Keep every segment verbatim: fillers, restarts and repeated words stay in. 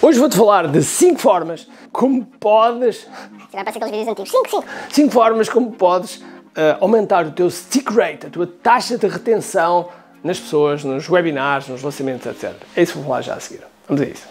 Hoje vou-te falar de cinco formas como podes... Vai parecer aqueles vídeos antigos. cinco, cinco. cinco formas como podes uh, aumentar o teu stick rate, a tua taxa de retenção nas pessoas, nos webinars, nos lançamentos, etcétera. É isso que vou falar já a seguir. Vamos a isso.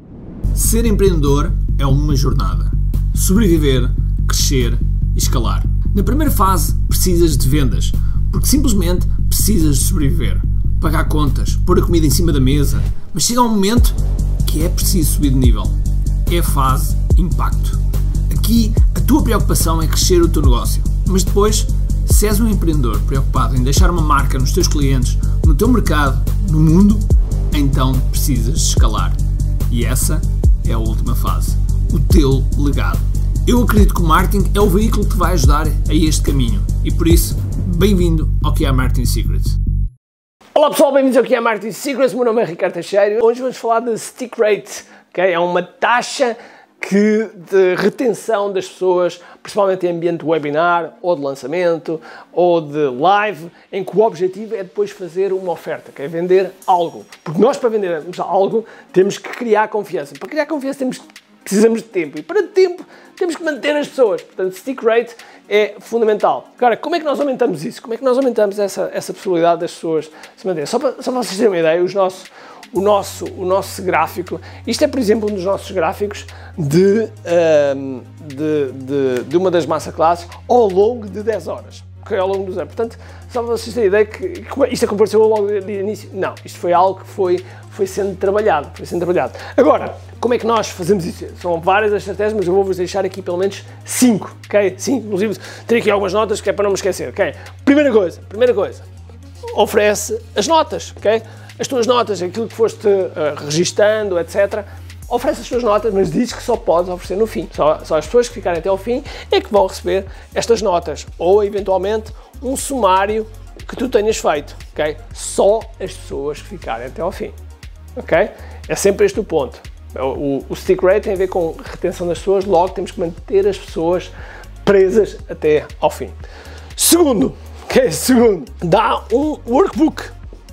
Ser empreendedor é uma jornada. Sobreviver, crescer e escalar. Na primeira fase precisas de vendas, porque simplesmente precisas de sobreviver. Pagar contas, pôr a comida em cima da mesa, mas chega um momento que é preciso subir de nível. É a fase impacto. Aqui a tua preocupação é crescer o teu negócio, mas depois, se és um empreendedor preocupado em deixar uma marca nos teus clientes, no teu mercado, no mundo, então precisas de escalar. E essa é a última fase, o teu legado. Eu acredito que o marketing é o veículo que te vai ajudar a este caminho e por isso, bem-vindo ao que é Marketing Secrets. Olá pessoal, bem-vindos ao que é Marketing Secrets, meu nome é Ricardo Teixeira. Hoje vamos falar de stick rate, okay? É uma taxa que, de retenção das pessoas, principalmente em ambiente de webinar, ou de lançamento, ou de live, em que o objetivo é depois fazer uma oferta, que é vender algo. Porque nós, para vendermos algo, temos que criar confiança. Para criar confiança temos, precisamos de tempo. E para tempo temos que manter as pessoas. Portanto, stick rate é fundamental. Agora, como é que nós aumentamos isso? Como é que nós aumentamos essa, essa possibilidade das pessoas se manterem? Só para, só para vocês terem uma ideia, os nossos, o, nosso, o nosso gráfico, isto é, por exemplo, um dos nossos gráficos de, um, de, de, de uma das masterclasses ao longo de dez horas. Okay, ao longo dos anos. Portanto, só para vocês terem ideia que, que isto aconteceu logo de início. Não, isto foi algo que foi, foi sendo trabalhado. Foi sendo trabalhado. Agora, como é que nós fazemos isso? São várias as estratégias, mas eu vou-vos deixar aqui pelo menos cinco, ok? Cinco, inclusive tenho aqui algumas notas que é para não me esquecer, ok? Primeira coisa, primeira coisa, oferece as notas, ok? As tuas notas, aquilo que foste uh, registando, etcétera. Oferece as tuas notas, mas diz que só podes oferecer no fim. Só, só as pessoas que ficarem até ao fim é que vão receber estas notas. Ou, eventualmente, um sumário que tu tenhas feito, ok? Só as pessoas que ficarem até ao fim, ok? É sempre este o ponto. O, o stick rate tem a ver com retenção das pessoas, logo temos que manter as pessoas presas até ao fim. Segundo, ok? Segundo, dá um workbook,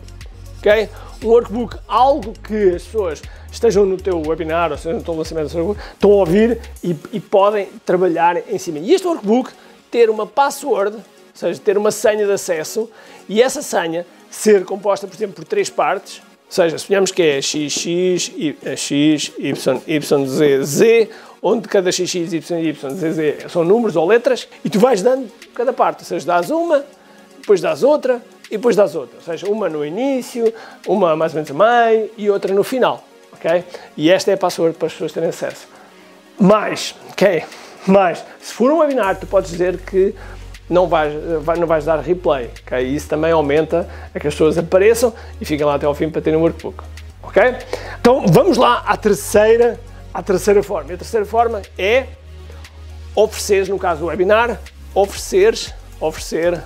ok? Um workbook, algo que as pessoas estejam no teu webinar, ou seja, no teu lançamento, estão a ouvir e, e podem trabalhar em cima. E este workbook ter uma password, ou seja, ter uma senha de acesso, e essa senha ser composta, por exemplo, por três partes, ou seja, suponhamos que é X X, X, Y, Y, Z, Z, onde cada X X, Y, Y, Z, Z são números ou letras, e tu vais dando cada parte, ou seja, dás uma, depois dás outra, e depois dás outra, ou seja, uma no início, uma mais ou menos a meio, e outra no final. Okay? E esta é a password para as pessoas terem acesso. Mais, ok? Mais, se for um webinar, tu podes dizer que não vais, não vais dar replay, ok? E isso também aumenta a que as pessoas apareçam e fiquem lá até ao fim para terem um workbook, ok? Então, vamos lá à terceira, à terceira forma. E a terceira forma é ofereceres, no caso do webinar, ofereceres, oferecer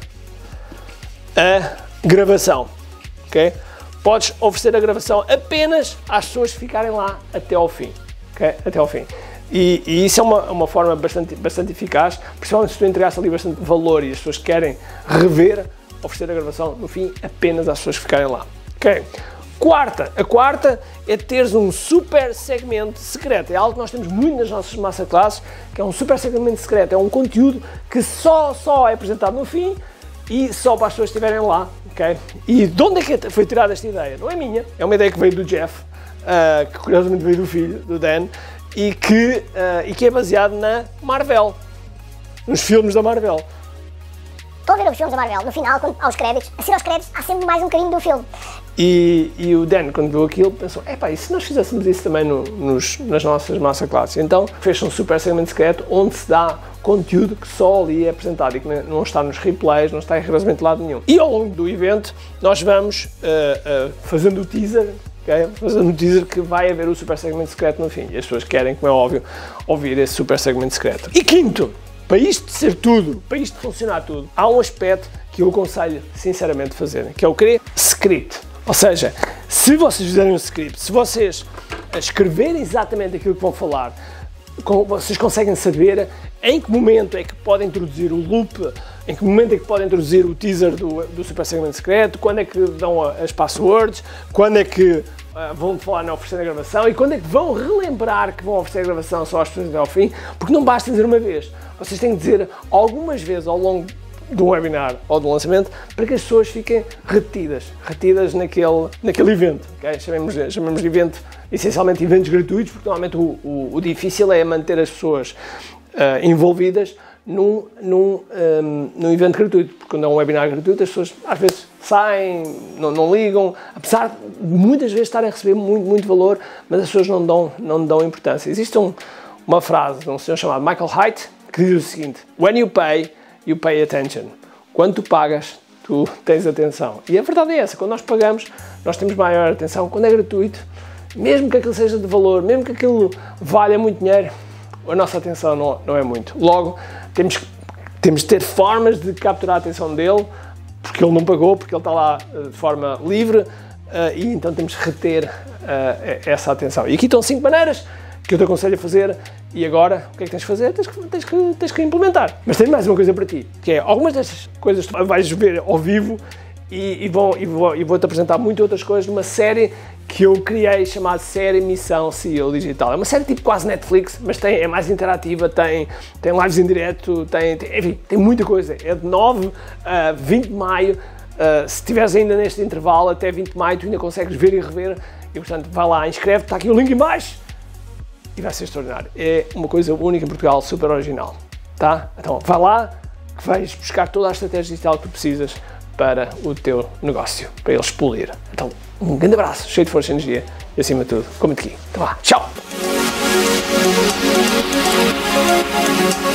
a gravação, ok? Podes oferecer a gravação apenas às pessoas que ficarem lá até ao fim, ok? Até ao fim. E, e isso é uma, uma forma bastante, bastante eficaz, principalmente se tu entregaste ali bastante valor e as pessoas querem rever, oferecer a gravação no fim apenas às pessoas que ficarem lá, ok? Quarta, a quarta é teres um super segmento secreto. É algo que nós temos muito nas nossas masterclasses, que é um super segmento secreto. É um conteúdo que só, só é apresentado no fim e só para as pessoas que estiverem lá. Okay? E de onde é que foi tirada esta ideia? Não é minha, é uma ideia que veio do Jeff, uh, que curiosamente veio do filho, do Dan, e que, uh, e que é baseado na Marvel, nos filmes da Marvel. Estou a ver os filmes da Marvel, no final, quando, aos créditos, a seguir aos créditos, há sempre mais um bocadinho do filme. E, e o Dan, quando viu aquilo, pensou, epá, e se nós fizéssemos isso também no, nos, nas nossas masterclasses? Então, fez um super segmento secreto onde se dá conteúdo que só ali é apresentado e que não está nos replays, não está em rigorosamente lado nenhum. E ao longo do evento, nós vamos uh, uh, fazendo o teaser, okay? Fazendo o teaser que vai haver o super segmento secreto no fim. E as pessoas querem, como é óbvio, ouvir esse super segmento secreto. E quinto, para isto ser tudo, para isto funcionar tudo, há um aspecto que eu aconselho sinceramente fazerem, que é o quê? Script. Ou seja, se vocês fizerem um script, se vocês escreverem exatamente aquilo que vão falar, vocês conseguem saber em que momento é que podem introduzir o loop, em que momento é que podem introduzir o teaser do, do super segmento secreto, quando é que dão as passwords, quando é que uh, vão falar na oferecer a gravação e quando é que vão relembrar que vão oferecer a gravação só às pessoas até ao fim, porque não basta dizer uma vez, vocês têm que dizer algumas vezes ao longo de um webinar ou do lançamento para que as pessoas fiquem retidas, retidas naquele, naquele evento, okay? chamemos, chamemos de evento, essencialmente eventos gratuitos, porque normalmente o, o, o difícil é manter as pessoas uh, envolvidas num, num, um, num evento gratuito, porque quando é um webinar gratuito as pessoas às vezes saem, não, não ligam, apesar de muitas vezes estarem a receber muito, muito valor, mas as pessoas não dão, não dão importância. Existe um, uma frase de um senhor chamado Michael Hyatt que diz o seguinte: When you pay, you pay attention. Quando tu pagas, tu tens atenção. E a verdade é essa, quando nós pagamos, nós temos maior atenção. Quando é gratuito, mesmo que aquilo seja de valor, mesmo que aquilo valha muito dinheiro, a nossa atenção não, não é muito. Logo, temos, temos de ter formas de capturar a atenção dele, porque ele não pagou, porque ele está lá de forma livre, uh, e então temos que reter uh, essa atenção. E aqui estão cinco maneiras que eu te aconselho a fazer, e agora, o que é que tens de fazer? Tens que, tens que, tens que implementar. Mas tenho mais uma coisa para ti, que é, algumas destas coisas tu vais ver ao vivo, e, e, vou, e, vou, e vou-te apresentar muitas outras coisas numa série que eu criei chamada Série Missão C E O Digital. É uma série tipo quase Netflix, mas tem, é mais interativa, tem, tem lives em direto, tem, tem, enfim, tem muita coisa. É de nove a vinte de maio, uh, se estiveres ainda neste intervalo, até vinte de maio, tu ainda consegues ver e rever, e portanto vai lá, inscreve-te, está aqui o link em baixo, e vai ser extraordinário. É uma coisa única em Portugal, super original, tá? Então vai lá, que vais buscar toda a estratégia digital que tu precisas para o teu negócio, para ele explodir. Então, um grande abraço, cheio de força e energia, e acima de tudo, comente aqui. Então vá, tchau!